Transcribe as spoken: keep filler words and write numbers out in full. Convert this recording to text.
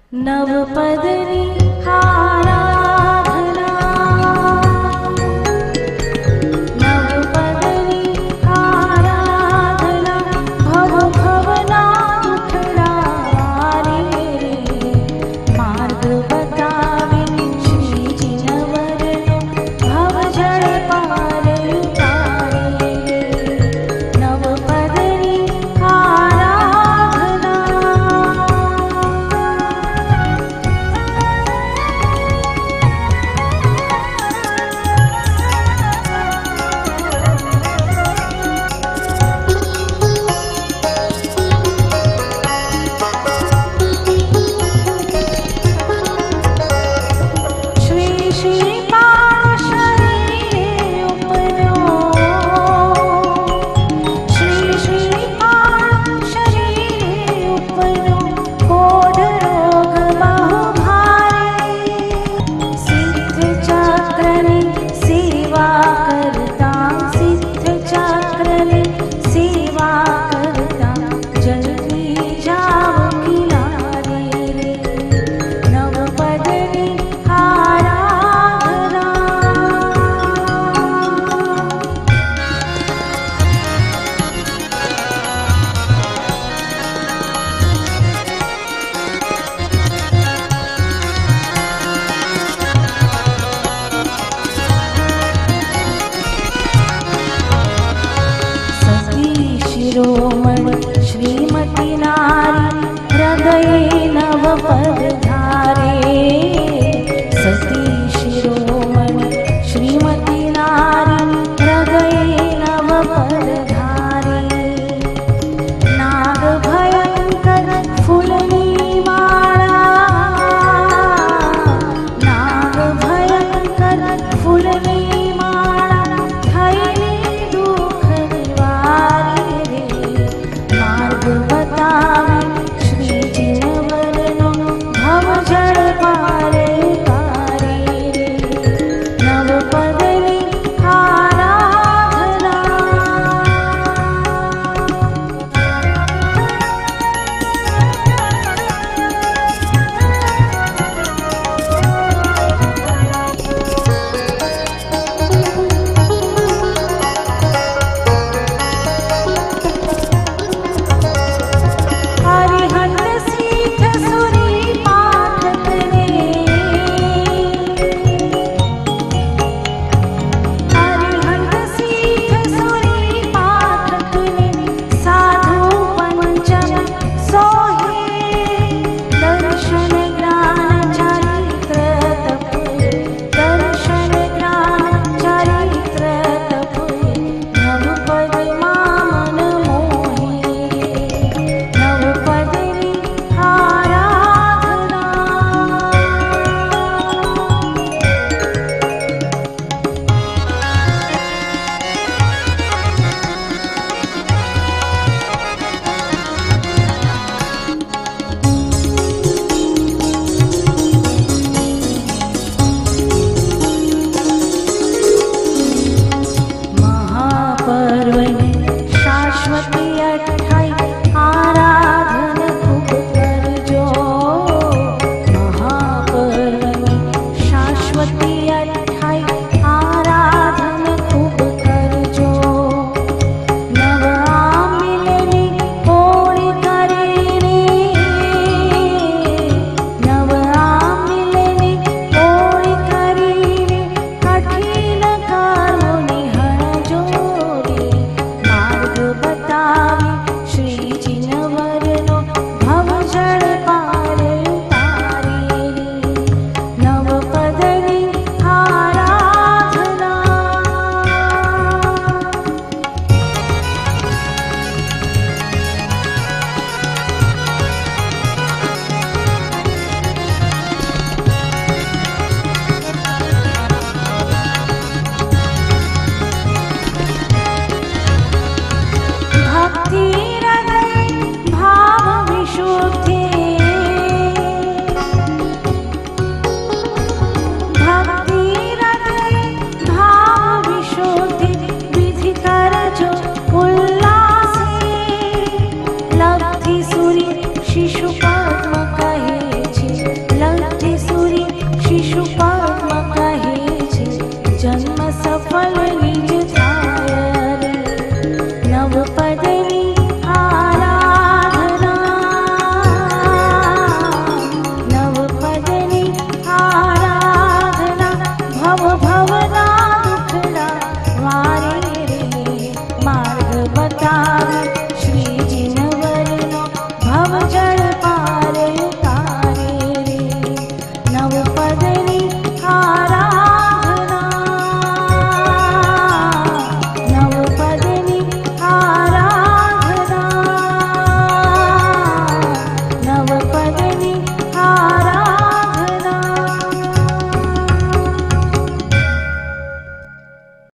नवपदनी आराधना, नवपदनी आराधना, भव भवना दुखड़ा वारे रे, मार्ग बतावे श्रीजी नवरनो, भव जड़ पार उतारे रे, नवपदनी आराधना। श्री श्रीपाद शरीरे उपरो, श्री श्रीपाद शरीरे उपरो, कोढ़ रोग बहु भारे, सिद्ध चक्रनी सेवा करता, सिद्ध चक्रनी सेवा करता, जल्दी जाओ किनारे रे, नवपदनी आराधना। सती शिरोमणि श्रीमती नारी, हृदये नवपद धारे, सती शिरोमणि श्रीमती नारी, हृदये नवपद धारे, नाग भयंकर फूलनी माला, नाग भयंकर फूलनी माला, थईनी दुख निवारे रे, मार्ग बतावे श्रीजी नवरनो, भव जड़ पार उतारे रे, नवपदनी आराधना। हरिहंत सीठ सुरी पाठक रे, हरिहंत सीठ सुरी पाठक रे, साधु पंचम सोहे, दर्शन ज्ञान चरित्र तप, दर्शन ज्ञान चरित्र तप, नवपद मामन मोहे रे, नवपदनी आराधना। महापर्वणि शाश्वती अट्ठाई, आराधन खूब करजो, महापर्वणि शाश्वती अट्ठाई, आराधन खूब करजो, नव आमिलनी होळी करे रे, नव आमिलनी होळी करे रे, कठिन कर्मोनि हरजो रे, मार्ग बतावे नव पदे